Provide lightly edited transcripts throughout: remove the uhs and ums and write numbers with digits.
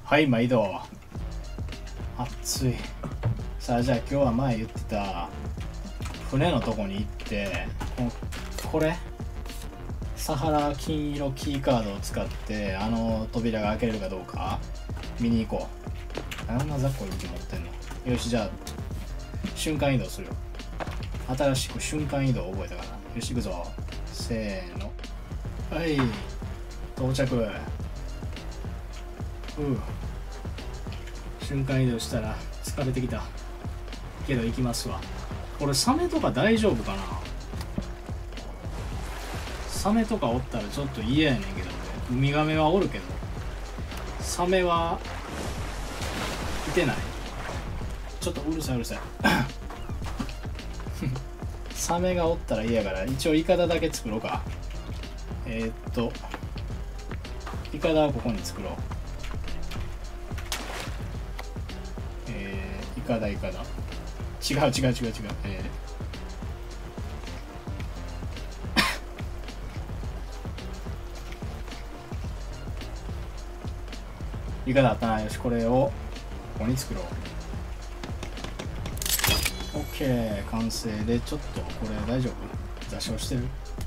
はい、毎度。暑い。さあ、じゃあ今日は前言ってた船のとこに行って、これサハラ金色キーカードを使ってあの扉が開けれるかどうか見に行こう。あんな雑魚武器持ってんの。よし、じゃあ瞬間移動するよ。新しく瞬間移動を覚えたから。よし、行くぞ。せーの。はい、到着。瞬間移動したら疲れてきたけど行きますわ。これサメとか大丈夫かな。サメとかおったらちょっと嫌やねんけど、ウミガメはおるけどサメはいてない。ちょっとうるさいうるさいサメがおったら嫌やから一応イカダだけ作ろうか。イカダをここに作ろう。イカダ違うイカダあったな。よし、これをここに作ろう。 OK、 完成で。ちょっとこれ大丈夫？座礁してる？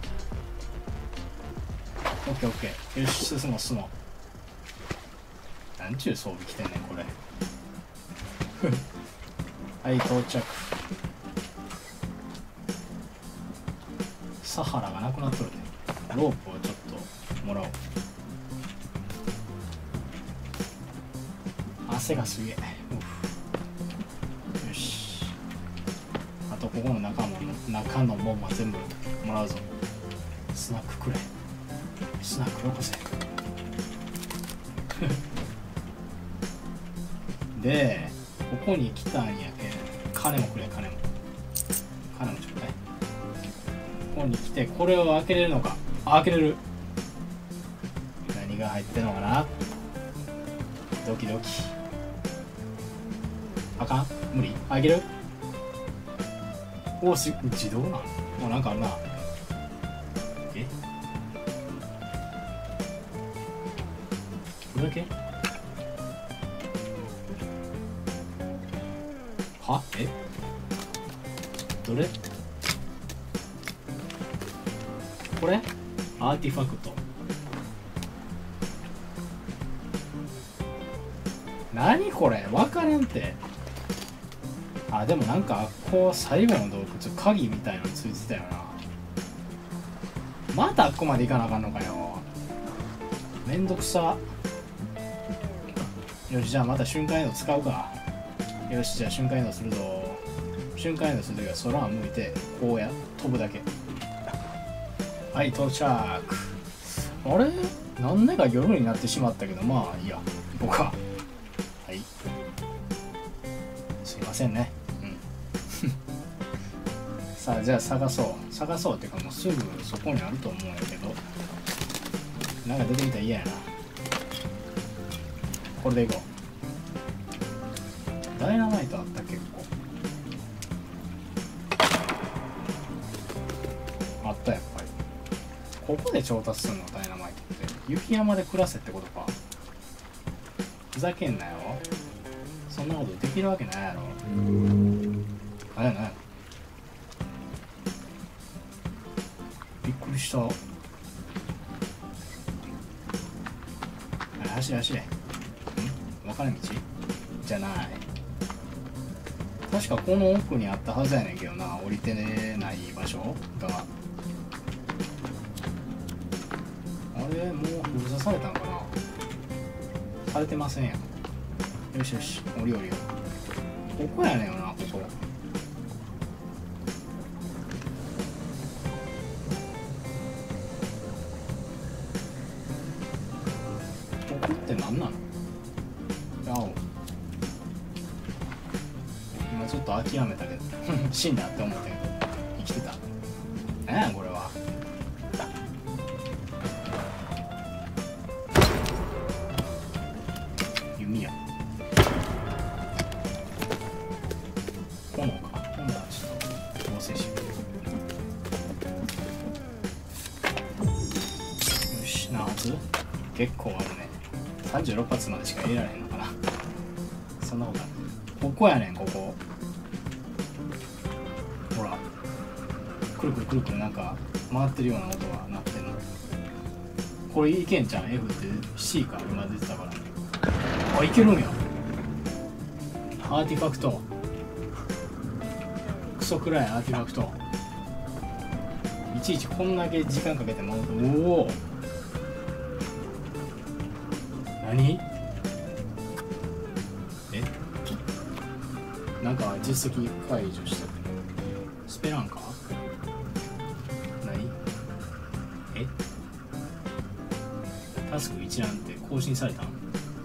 OKOK、 よし、進もう。なんちゅう装備着てんねんこれはい、到着。サハラがなくなっとるで。ロープをちょっともらおう。汗がすげえ。よし、あとここの中のもんは全部もらうぞ。スナックくれ。スナックよこせで、ここに来たんやけん金もくれ。金もちょうだい。ここに来てこれを開けれるのか。開けれる。何が入ってるのかな。ドキドキ。あかん、無理。開ける。おお、自動なの。もうなんかあるな。これだけは？どれ？これ？アーティファクト。何これ？わからんて。あ、でもなんかこう最後の洞窟鍵みたいなのついてたよな。またあっこまで行かなあかんのかよ。めんどくさ。よし、じゃあまた瞬間移動使うか。よし、じゃあ瞬間移動するぞ。瞬間移動するときは空を向いてこう飛ぶだけ。はい、到着。あれ、なんでか夜になってしまったけど、まあいいや、行こうか。はい、すいませんね。さあ、じゃあ探そうっていうか、もうすぐそこにあると思うんやけど、なんか出てきたら嫌やな。これでいこう。ダイナマイトあった。結構あった。やっぱりここで調達するの。ダイナマイトって雪山で暮らせってことか。ふざけんなよ。そんなことできるわけないやろ。なんやびっくりした。走れ。分かれ道じゃない。確かこの奥にあったはずやねんけどな。降りてない場所が。あれ、もう封鎖されたんかな。されてませんやん。よし、降りよう。ここやねんよな。ここって何なの。今ちょっと諦めたけど死んだって思ったけど生きてた。何やこれは。弓や。炎か。今度はちょっと合成しよう。よし、何発？結構あるね。36発までしか入れられへんのか。 かな。そんなことない。ここやねん、ここ。ほらくるくるくるくるなんか回ってるような音が鳴ってんの。これいけんちゃん。 F って C か今出てたからね。あ、いけるんや。アーティファクト、クソくらいアーティファクト。いちいちこんだけ時間かけて回ると、おお、何？え、なんか実績解除したけどスペランか？何？え、タスク一覧って更新されたの？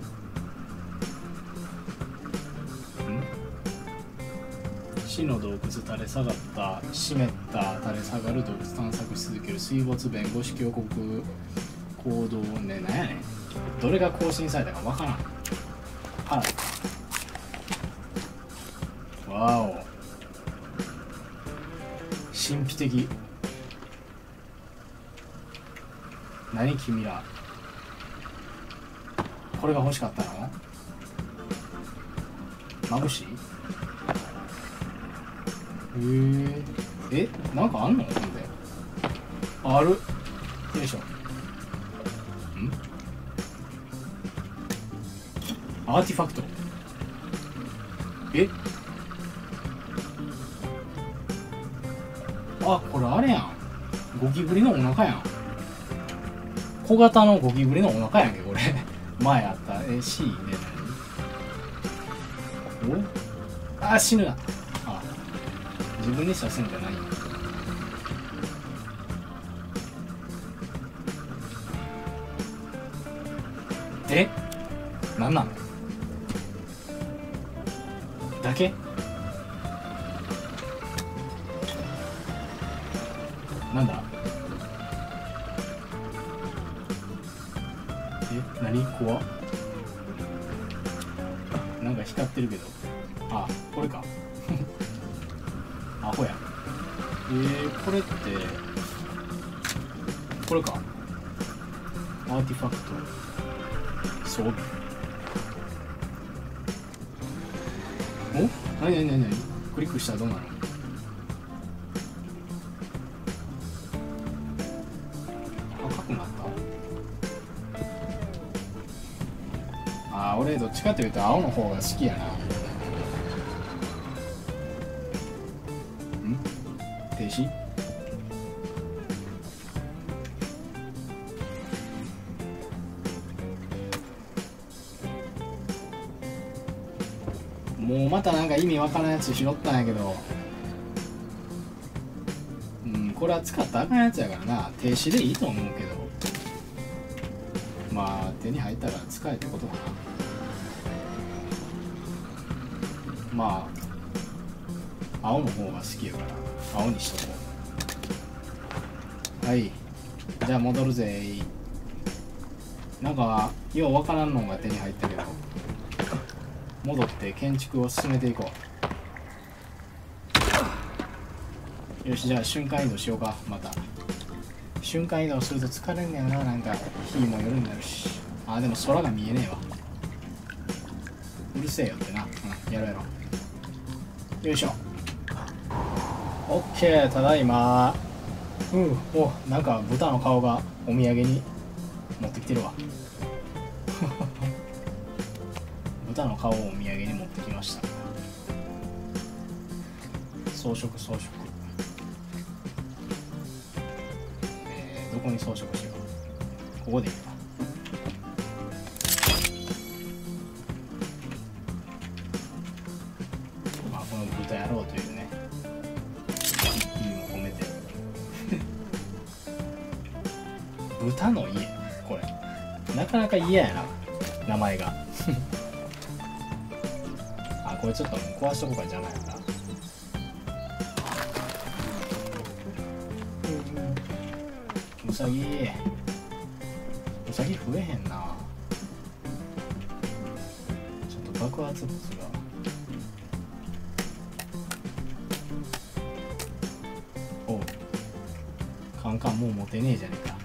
死の洞窟、垂れ下がった湿った垂れ下がる洞窟、探索し続ける水没弁護士峡谷行動ね。なんやねん、どれが更新されたかわからん。はい、わお、神秘的。何君ら、これが欲しかったの？眩しい？え、なんかあんの？ほんである。よいしょ。アーティファクト。え、あ、これあれやん、ゴキブリのお腹やん。小型のゴキブリのお腹やんけこれ前あった。C で何？お、あ、死ぬな。あ、自分に刺すんじゃないよ。で、なんなのだけ？なんだ？何？怖っ。なんか光ってるけど。あ、これかアホや。これってこれか。アーティファクト装備。お、何クリックしたらどうなの？赤くなった？あー、俺どっちかというと青の方が好きやな。停止？もうまたなんか意味わからんやつ拾ったんやけど、これは使ったらあかんやつやからな。停止でいいと思うけど、まあ手に入ったら使えってことかな。まあ青の方が好きやから青にしとこう。はい、じゃあ戻るぜ。なんかようわからんのが手に入ったけど、戻って建築を進めていこう。よし、じゃあ瞬間移動しようか。また瞬間移動すると疲れんねやな。なんか日も夜になるし。あ、でも空が見えねえわ。うるせえよってな。やろうやろう。よいしょ。オッケー、ただいま。お、なんか豚の顔がお土産に持ってきてるわ豚の顔をお土産に持ってきました。装飾。どこに装飾しよう。ここでいいか。まあこの豚やろうというね意味も込めて豚の家、これなかなか嫌やな、名前があ、これちょっと壊しとこうか。邪魔やから。うさぎ増えへんな。ちょっと爆発物が。おう、カンカンもう持てねえじゃねえか。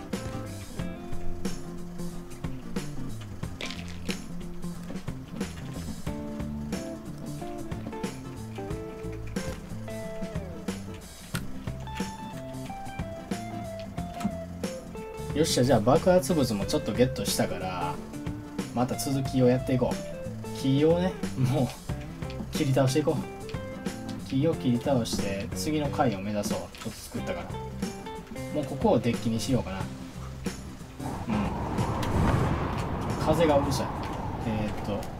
よっしゃ、じゃあ爆発物もちょっとゲットしたから、また続きをやっていこう。木をね、もう切り倒していこう。木を切り倒して次の回を目指そう。ちょっと作ったから、もうここをデッキにしようかな。風がうるさい。